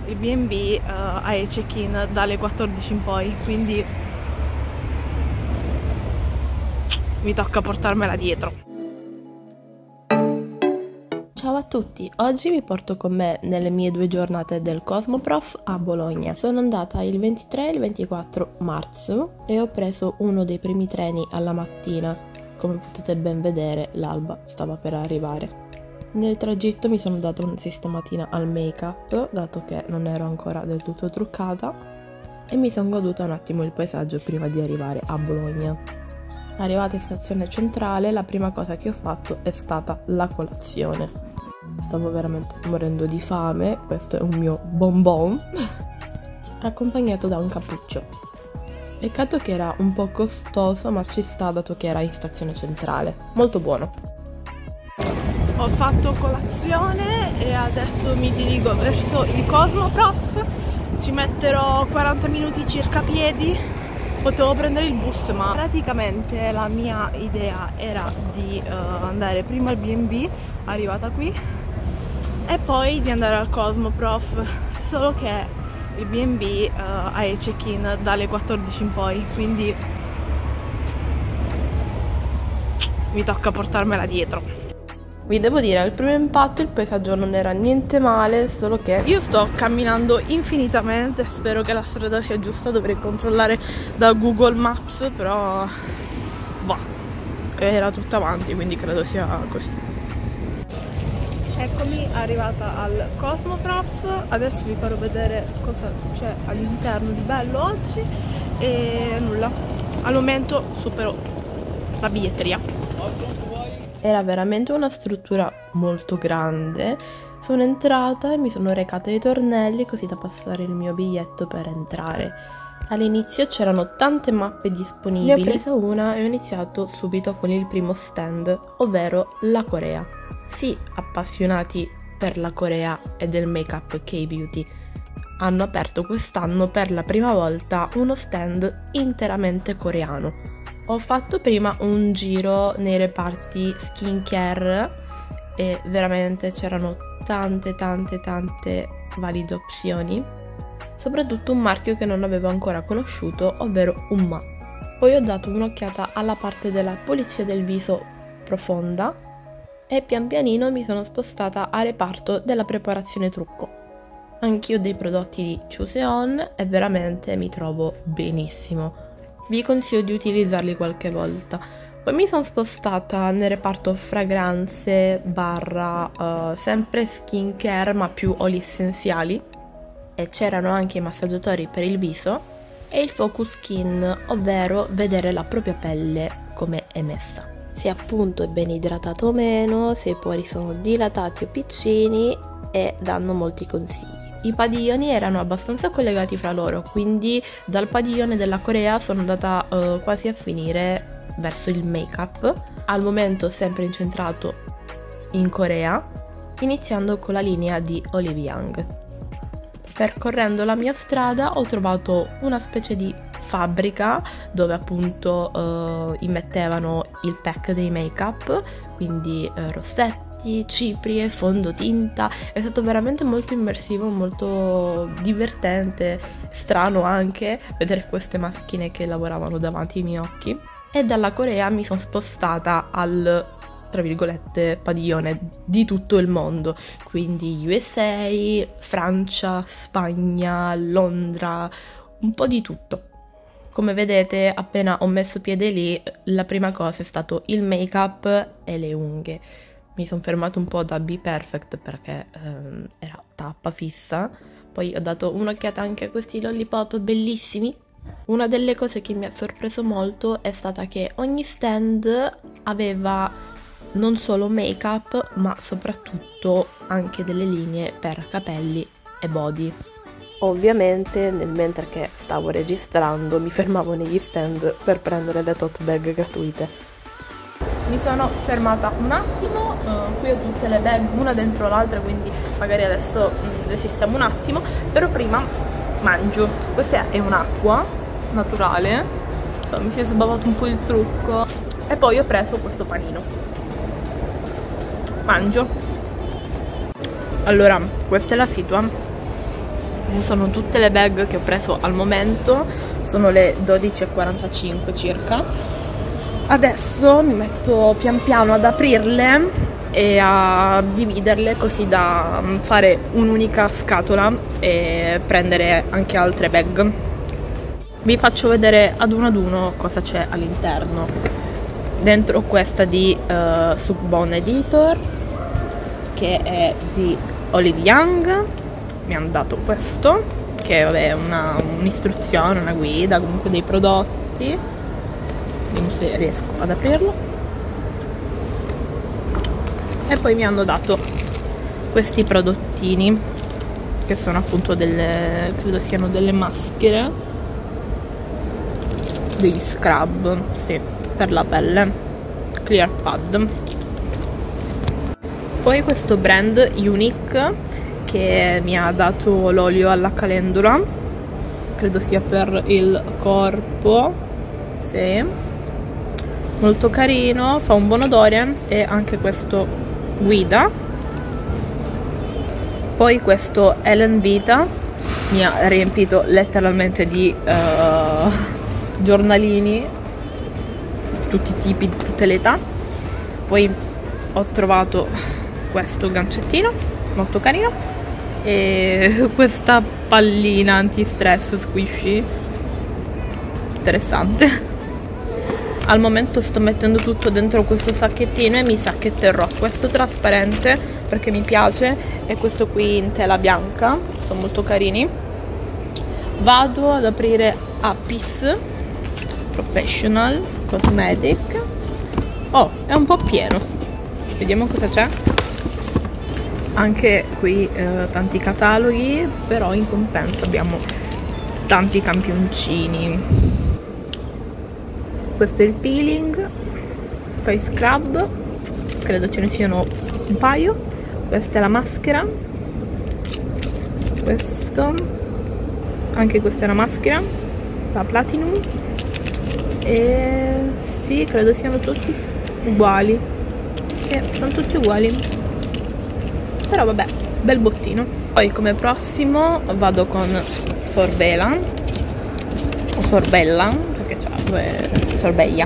il B&B ha il check-in dalle 14 in poi, quindi mi tocca portarmela dietro. Ciao a tutti, oggi vi porto con me nelle mie 2 giornate del Cosmoprof a Bologna. Sono andata il 23 e il 24 marzo e ho preso uno dei primi treni alla mattina. Come potete ben vedere, l'alba stava per arrivare. Nel tragitto mi sono data una sistematina al make-up, dato che non ero ancora del tutto truccata, e mi sono goduta un attimo il paesaggio prima di arrivare a Bologna. Arrivata in stazione centrale, la prima cosa che ho fatto è stata la colazione. Stavo veramente morendo di fame, questo è un mio bonbon, accompagnato da un cappuccio. Peccato che era un po' costoso, ma ci sta dato che era in stazione centrale. Molto buono. Ho fatto colazione e adesso mi dirigo verso il Cosmoprof. Ci metterò 40 minuti circa a piedi. Potevo prendere il bus, ma praticamente la mia idea era di andare prima al B&B, arrivata qui, e poi di andare al Cosmoprof, solo che il B&B ha il check-in dalle 14 in poi, quindi mi tocca portarmela dietro. Vi devo dire, al primo impatto il paesaggio non era niente male, solo che io sto camminando infinitamente, spero che la strada sia giusta, dovrei controllare da Google Maps, però era tutta avanti, quindi credo sia così. Eccomi arrivata al Cosmoprof, adesso vi farò vedere cosa c'è all'interno di bello oggi e nulla, al momento supero la biglietteria. era veramente una struttura molto grande. Sono entrata e mi sono recata ai tornelli così da passare il mio biglietto per entrare. All'inizio c'erano tante mappe disponibili, ne ho presa una e ho iniziato subito con il primo stand, ovvero la Corea. Sì, appassionati per la Corea e del make-up K-Beauty, hanno aperto quest'anno per la prima volta uno stand interamente coreano. Ho fatto prima un giro nei reparti skincare e veramente c'erano tante valide opzioni, soprattutto un marchio che non avevo ancora conosciuto, ovvero Umma. Poi ho dato un'occhiata alla parte della pulizia del viso profonda e pian pianino mi sono spostata a reparto della preparazione trucco. Anch'io dei prodotti di Choose e veramente mi trovo benissimo. Vi consiglio di utilizzarli qualche volta. Poi mi sono spostata nel reparto fragranze sempre skincare ma più oli essenziali, e c'erano anche i massaggiatori per il viso e il focus skin, ovvero vedere la propria pelle come è messa, se appunto è ben idratata o meno, se i pori sono dilatati o piccini, e danno molti consigli. I padiglioni erano abbastanza collegati fra loro, quindi dal padiglione della Corea sono andata quasi a finire verso il make-up, al momento sempre incentrato in Corea, iniziando con la linea di Olivia Young. Percorrendo la mia strada ho trovato una specie di fabbrica dove appunto immettevano il pack dei make-up, quindi rossetti, ciprie, fondotinta. È stato veramente molto immersivo, molto divertente, strano anche vedere queste macchine che lavoravano davanti ai miei occhi. E dalla Corea mi sono spostata al, tra virgolette, padiglione di tutto il mondo, quindi USA, Francia, Spagna, Londra, un po' di tutto. Come vedete, appena ho messo piede lì, la prima cosa è stato il make-up e le unghie. Mi sono fermato un po' da Be Perfect perché era tappa fissa. Poi ho dato un'occhiata anche a questi lollipop bellissimi. Una delle cose che mi ha sorpreso molto è stata che ogni stand aveva non solo make-up, ma soprattutto anche delle linee per capelli e body. Ovviamente, mentre che stavo registrando, mi fermavo negli stand per prendere le tote bag gratuite. Mi sono fermata un attimo, qui ho tutte le bag una dentro l'altra, quindi magari adesso resistiamo un attimo, però prima mangio. Questa è un'acqua naturale, mi si è sbavato un po' il trucco, e poi ho preso questo panino. Mangio. Allora, questa è la situa. queste sono tutte le bag che ho preso al momento, sono le 12:45 circa. Adesso mi metto pian piano ad aprirle e a dividerle così da fare un'unica scatola e prendere anche altre bag. Vi faccio vedere ad uno cosa c'è all'interno. Dentro questa di Sugbone Editor, che è di Olive Young, mi hanno dato questo, che è un'istruzione, una guida, comunque dei prodotti. Vediamo se riesco ad aprirlo. E poi mi hanno dato questi prodottini, che sono appunto credo siano delle maschere, degli scrub, sì, per la pelle, Clear Pad. Poi questo brand Unique che mi ha dato l'olio alla calendula, credo sia per il corpo, sì, molto carino, fa un buon odore, e anche questo guida. Poi questo Ellen Vita mi ha riempito letteralmente di giornalini, tutti i tipi, di tutte le età. Poi ho trovato questo gancettino molto carino e questa pallina anti-stress squishy, interessante. Al momento sto mettendo tutto dentro questo sacchettino e mi sa che terrò questo trasparente perché mi piace, e questo qui in tela bianca, sono molto carini. Vado ad aprire Apis Professional Cosmetic. Oh, è un po' pieno, vediamo cosa c'è. Anche qui tanti cataloghi, però in compenso abbiamo tanti campioncini. Questo è il peeling, face scrub, credo ce ne siano un paio. Questa è la maschera, questo, anche questa è una maschera, la Platinum, e sì, credo siano tutti uguali, sì, sono tutti uguali, però vabbè, bel bottino. Poi come prossimo vado con Sorbella, o Sorbella, perché c'ha due Sorbella.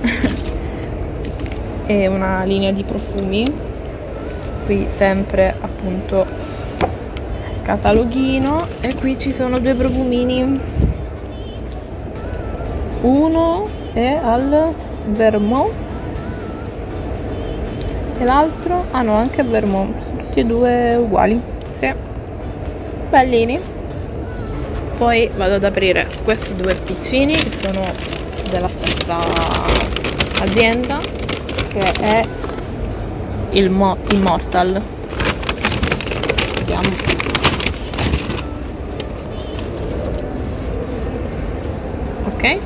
È una linea di profumi, qui sempre appunto cataloghino, e qui ci sono due profumini, uno è al Vermont e l'altro, ah no, anche Vermont, sono tutti e due uguali, sì, bellini. Poi vado ad aprire questi due piccini che sono della stessa azienda, che è il Immortal. Vediamo. Ok.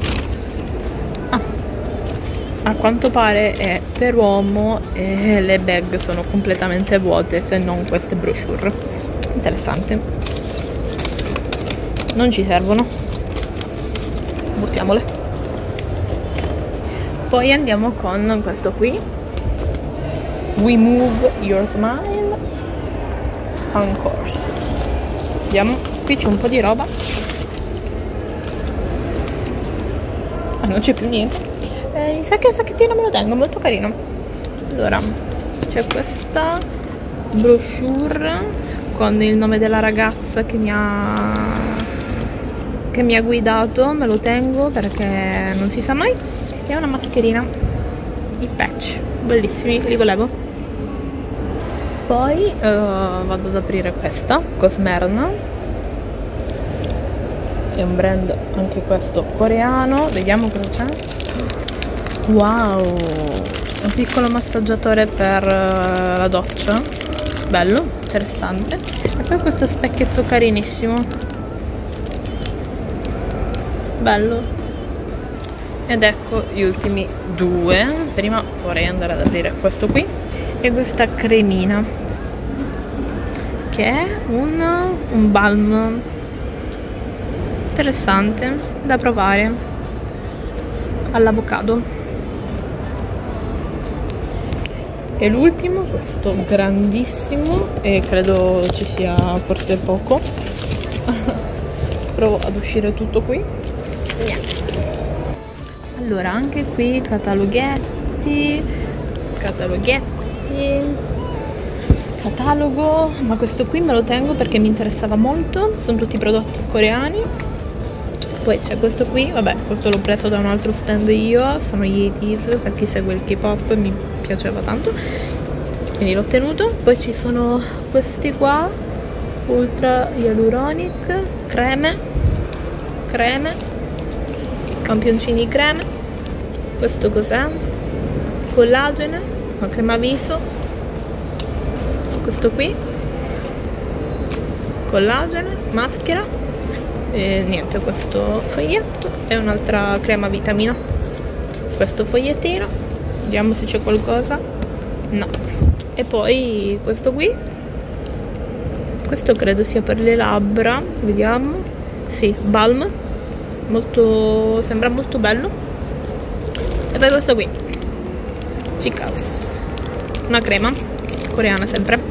A quanto pare è per uomo e le bag sono completamente vuote, se non queste brochure. Interessante. Non ci servono, buttiamole. Poi andiamo con questo qui, We Move Your Smile on Course. Vediamo, qui c'è un po' di roba. Ah, non c'è più niente. Mi sa che il sacchettino me lo tengo, molto carino. Allora, c'è questa brochure con il nome della ragazza che mi ha guidato, me lo tengo perché non si sa mai. È una mascherina, i patch, bellissimi, li volevo. Poi vado ad aprire questa, Cosmerna, è un brand anche questo coreano, vediamo cosa c'è. Wow, un piccolo massaggiatore per la doccia, bello, interessante. E poi questo specchietto carinissimo, bello. Ed ecco gli ultimi due. Prima vorrei andare ad aprire questo qui e questa cremina, che è un balm interessante da provare all'avocado. E l'ultimo, questo grandissimo, e credo ci sia forse poco, provo ad uscire tutto qui. Allora, anche qui cataloghetti, catalogo, ma questo qui me lo tengo perché mi interessava molto, sono tutti prodotti coreani. Poi c'è questo qui, vabbè, questo l'ho preso da un altro stand io, sono gli Yeetees, per chi segue il K-pop mi piaceva tanto, quindi l'ho tenuto. Poi ci sono questi qua, Ultra Hyaluronic, creme, campioncini creme. Questo cos'è? Collagene, una crema viso. Questo qui, collagene, maschera. E niente, questo foglietto e un'altra crema vitamina. Questo fogliettino, vediamo se c'è qualcosa. No. E poi questo qui, questo credo sia per le labbra, vediamo. Sì, balm, molto, sembra molto bello. E poi questo qui, Chicas, una crema coreana sempre.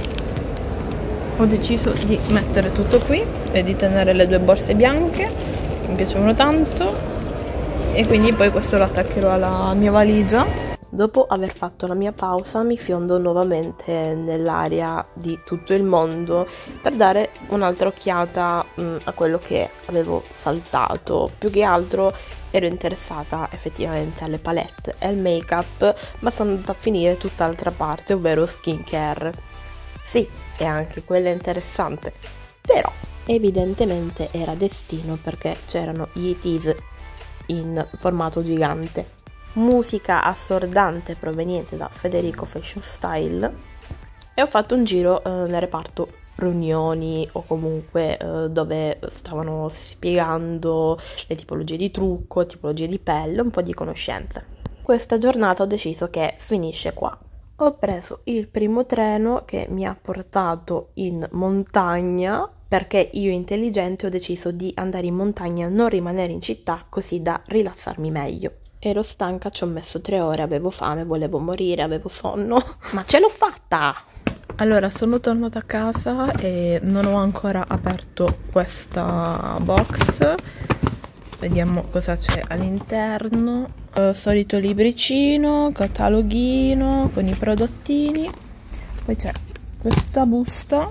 Ho deciso di mettere tutto qui e di tenere le due borse bianche che mi piacevano tanto, e quindi poi questo lo attaccherò alla mia valigia. Dopo aver fatto la mia pausa mi fiondo nuovamente nell'area di tutto il mondo per dare un'altra occhiata a quello che avevo saltato. Più che altro ero interessata effettivamente alle palette e al make up, ma sono andata a finire tutt'altra parte, ovvero skincare. Sì, e anche quella è interessante, però evidentemente era destino perché c'erano gli Yeetees in formato gigante. Musica assordante proveniente da Federico Fashion Style, e ho fatto un giro nel reparto riunioni o comunque dove stavano spiegando le tipologie di trucco, tipologie di pelle, un po' di conoscenze. Questa giornata ho deciso che finisce qua. Ho preso il primo treno che mi ha portato in montagna perché io intelligente ho deciso di andare in montagna, non rimanere in città, così da rilassarmi meglio. Ero stanca, ci ho messo 3 ore, avevo fame, volevo morire, avevo sonno, ma ce l'ho fatta! Allora, sono tornata a casa e non ho ancora aperto questa box. Vediamo cosa c'è all'interno. Solito libricino, cataloghino con i prodottini. Poi c'è questa busta.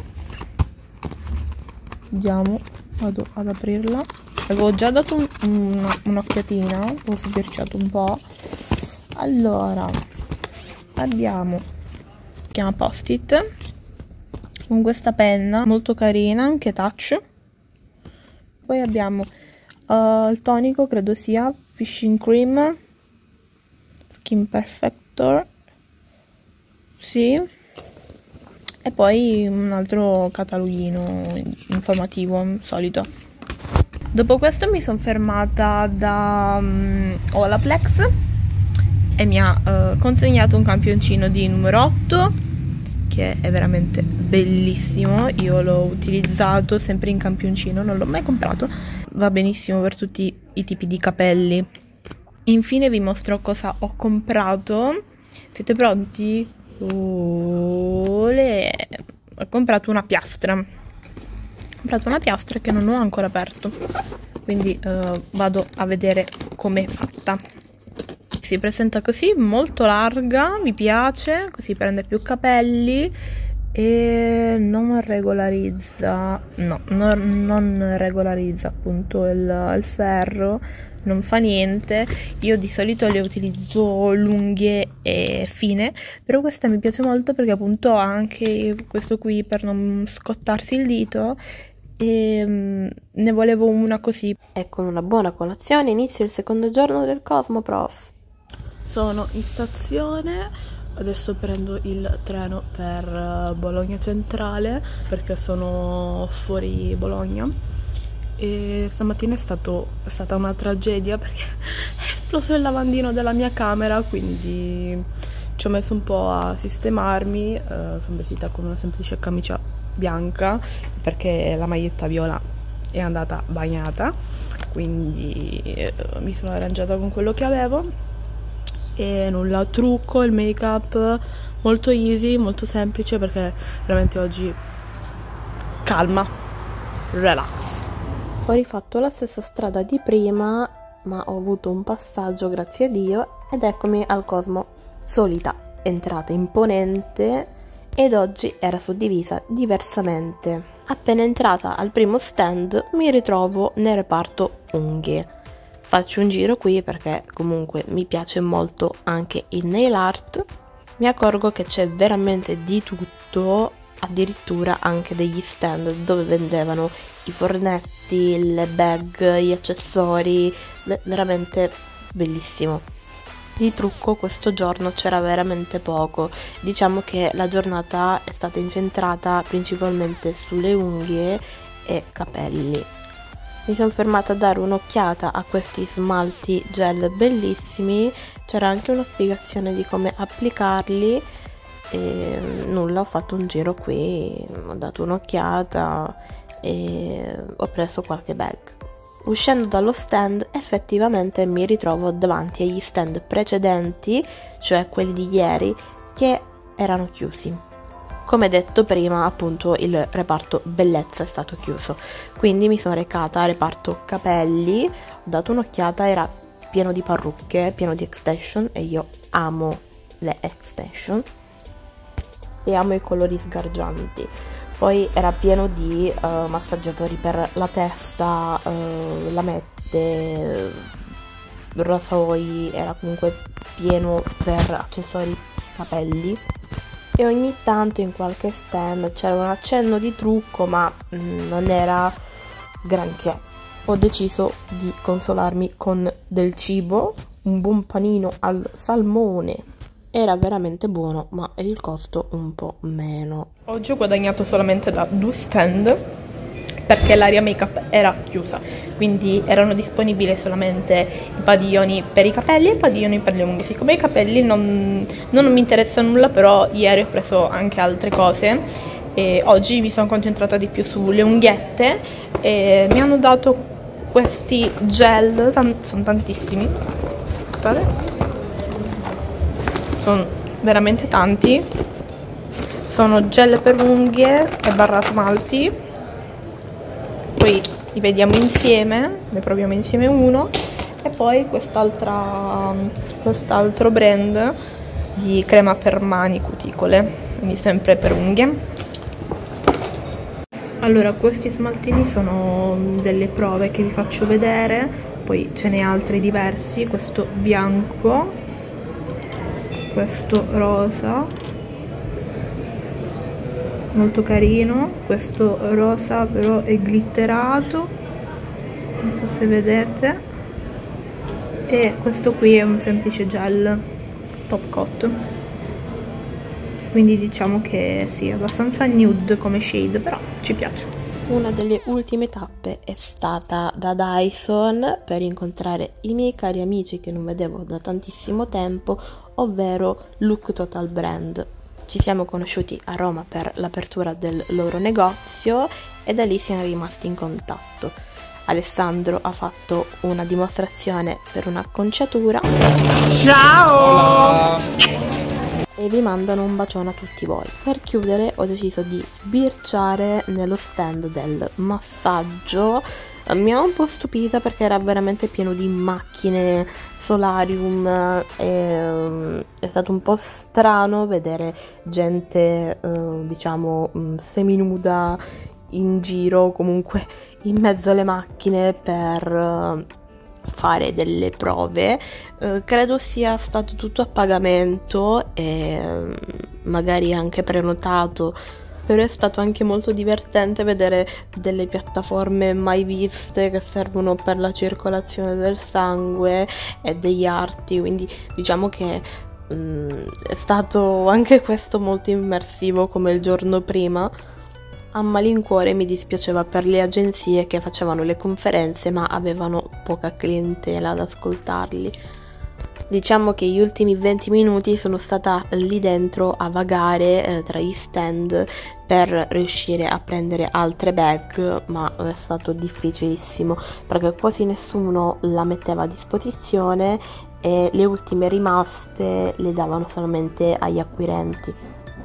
Vediamo, vado ad aprirla. Avevo già dato un'occhiatina, ho sbirciato un po'. Allora, abbiamo, si chiama Post-it, con questa penna molto carina, anche touch. Poi abbiamo il tonico, credo sia Fishing Cream, Skin Perfector, sì, e poi un altro cataloghino informativo solito. Dopo questo mi sono fermata da Olaplex e mi ha consegnato un campioncino di numero 8 che è veramente bellissimo. Io l'ho utilizzato sempre in campioncino, non l'ho mai comprato, va benissimo per tutti i tipi di capelli. Infine vi mostro cosa ho comprato. Siete pronti? Olè! Ho comprato una piastra. Ho comprato una piastra che non ho ancora aperto, quindi vado a vedere com'è fatta. Si presenta così, molto larga, mi piace, così prende più capelli e non regolarizza, no, non regolarizza appunto il ferro, non fa niente. Io di solito le utilizzo lunghe e fine, però questa mi piace molto perché appunto ha anche questo qui per non scottarsi il dito, e ne volevo una così. E con una buona colazione inizio il secondo giorno del Cosmoprof. Sono in stazione, adesso prendo il treno per Bologna Centrale perché sono fuori Bologna, e stamattina è stata una tragedia perché è esploso il lavandino della mia camera, quindi ci ho messo un po' a sistemarmi. Sono vestita con una semplice camicia bianca perché la maglietta viola è andata bagnata, quindi mi sono arrangiata con quello che avevo. E nulla, trucco, il make up molto easy, molto semplice perché veramente oggi calma, relax. Ho rifatto la stessa strada di prima, ma ho avuto un passaggio, grazie a Dio, ed eccomi al Cosmo. Solita entrata imponente, ed oggi era suddivisa diversamente. Appena entrata al primo stand mi ritrovo nel reparto unghie. Faccio un giro qui perché comunque mi piace molto anche il nail art. Mi accorgo che c'è veramente di tutto, addirittura anche degli stand dove vendevano i fornetti, le bag, gli accessori, veramente bellissimo. Di trucco questo giorno c'era veramente poco, diciamo che la giornata è stata incentrata principalmente sulle unghie e capelli. Mi sono fermata a dare un'occhiata a questi smalti gel bellissimi, c'era anche una spiegazione di come applicarli e nulla, ho fatto un giro qui, ho dato un'occhiata e ho preso qualche bag. Uscendo dallo stand effettivamente mi ritrovo davanti agli stand precedenti, cioè quelli di ieri, che erano chiusi. Come detto prima, appunto, il reparto bellezza è stato chiuso, quindi mi sono recata al reparto capelli, ho dato un'occhiata, era pieno di parrucche, pieno di extension e io amo le extension e amo i colori sgargianti. Poi era pieno di massaggiatori per la testa, lamette, rasoi, era comunque pieno per accessori capelli. E ogni tanto in qualche stand c'era un accenno di trucco, ma non era granché. Ho deciso di consolarmi con del cibo, un buon panino al salmone. Era veramente buono, ma il costo un po' meno. Oggi ho guadagnato solamente da 2 stand perché l'area make-up era chiusa, quindi erano disponibili solamente i padiglioni per i capelli e i padiglioni per le unghie. Siccome i capelli non mi interessa nulla, però ieri ho preso anche altre cose e oggi mi sono concentrata di più sulle unghiette e mi hanno dato questi gel, sono tantissimi, guardate, sono veramente tanti, sono gel per unghie e barra smalti. Poi li vediamo insieme, ne proviamo insieme uno, e poi quest'altro brand di crema per mani cuticole, quindi sempre per unghie. Allora, questi smaltini sono delle prove che vi faccio vedere, poi ce n'è altri diversi, questo bianco, questo rosa, molto carino, questo rosa però è glitterato, non so se vedete, e questo qui è un semplice gel top coat, quindi diciamo che sì, è abbastanza nude come shade, però ci piace. Una delle ultime tappe è stata da Dyson per incontrare i miei cari amici che non vedevo da tantissimo tempo, ovvero Look Total Brand. Ci siamo conosciuti a Roma per l'apertura del loro negozio e da lì siamo rimasti in contatto. Alessandro ha fatto una dimostrazione per un'acconciatura. Ciao! E vi mandano un bacione a tutti voi. Per chiudere ho deciso di sbirciare nello stand del massaggio. Mi ha un po' stupita perché era veramente pieno di macchine, solarium, e è stato un po' strano vedere gente diciamo seminuda in giro, comunque in mezzo alle macchine per fare delle prove. Credo sia stato tutto a pagamento e magari anche prenotato, però è stato anche molto divertente vedere delle piattaforme mai viste che servono per la circolazione del sangue e degli arti, quindi diciamo che è stato anche questo molto immersivo come il giorno prima. A malincuore mi dispiaceva per le agenzie che facevano le conferenze ma avevano poca clientela ad ascoltarli. Diciamo che gli ultimi 20 minuti sono stata lì dentro a vagare tra gli stand per riuscire a prendere altre bag, ma è stato difficilissimo perché quasi nessuno la metteva a disposizione e le ultime rimaste le davano solamente agli acquirenti.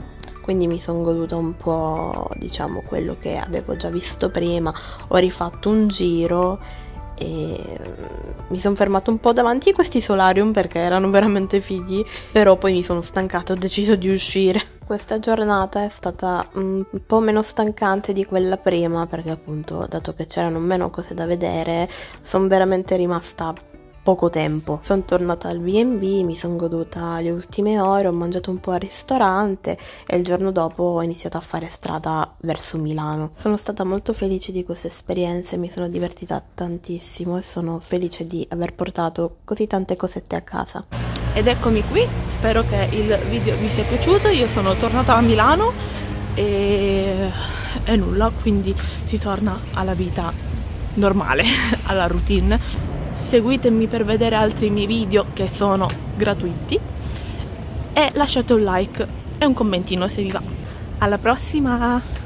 quindi mi sono goduta un po', diciamo, quello che avevo già visto prima. Ho rifatto un giro e mi sono fermata un po' davanti a questi solarium perché erano veramente fighi, però poi mi sono stancata e ho deciso di uscire. Questa giornata è stata un po' meno stancante di quella prima perché appunto, dato che c'erano meno cose da vedere, sono veramente rimasta poco tempo. Sono tornata al B&B, mi sono goduta le ultime ore, ho mangiato un po' al ristorante e il giorno dopo ho iniziato a fare strada verso Milano. Sono stata molto felice di queste esperienze, mi sono divertita tantissimo e sono felice di aver portato così tante cosette a casa. Ed eccomi qui, spero che il video vi sia piaciuto. Io sono tornata a Milano e nulla, quindi si torna alla vita normale, alla routine. Seguitemi per vedere altri miei video che sono gratuiti e lasciate un like e un commentino se vi va. Alla prossima!